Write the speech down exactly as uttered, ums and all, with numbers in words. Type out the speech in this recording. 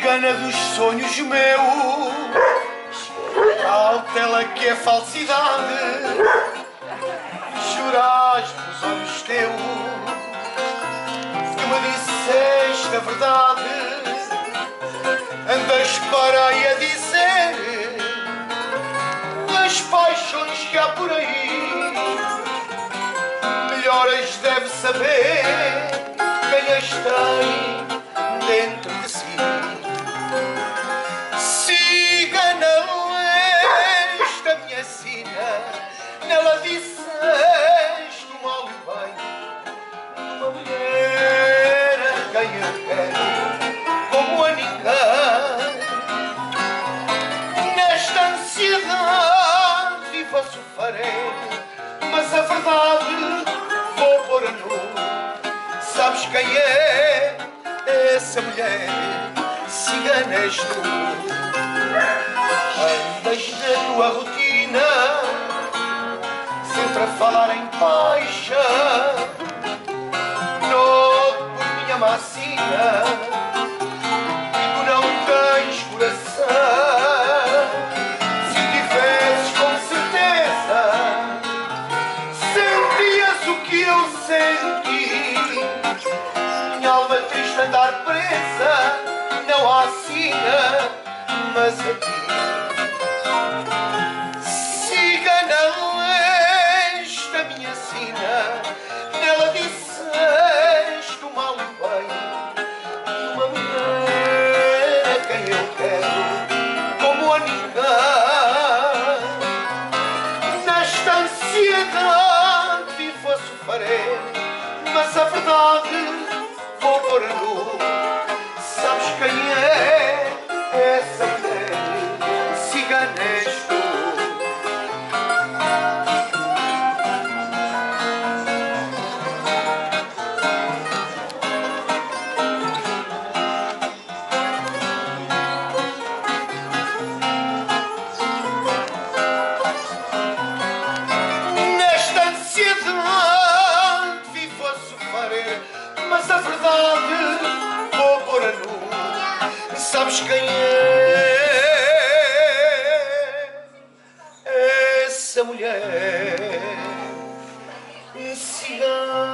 cigana dos sonhos meus, cautela que é falsidade, juraste nos olhos teus que me disseste a verdade. Andas para aí a dizer as paixões que há por aí, melhor as deve saber quem as tem dentro de si. Cigana, esta minha sina, nela disseste o mal e o bem, uma mulher a quem eu quero como a ninguém. Nesta ansiedade vivo a sofrer, mas a verdade vou pôr a nu. Sabes quem é essa mulher? Cigana és tu. Andas na tua rotina, sempre a falar em paixão, noto por minha macina e tu não tens coração. Se tivesses com certeza, sentias o que eu senti. Minha alma triste andar presa, não há sina, mas a ti. Cigana, esta minha sina, nela disseste o mal e o bem, e uma mulher a quem eu quero como a ninguém. Nesta ansiedade vivo a sofrer, mas a verdade vou pôr a nu. Sabes quem é essa mulher? Cigana és tu. Nesta ansiedade vivo a sofrer, mas a verdade vou pôr a nu. Sabes quem é essa mulher? Cigana.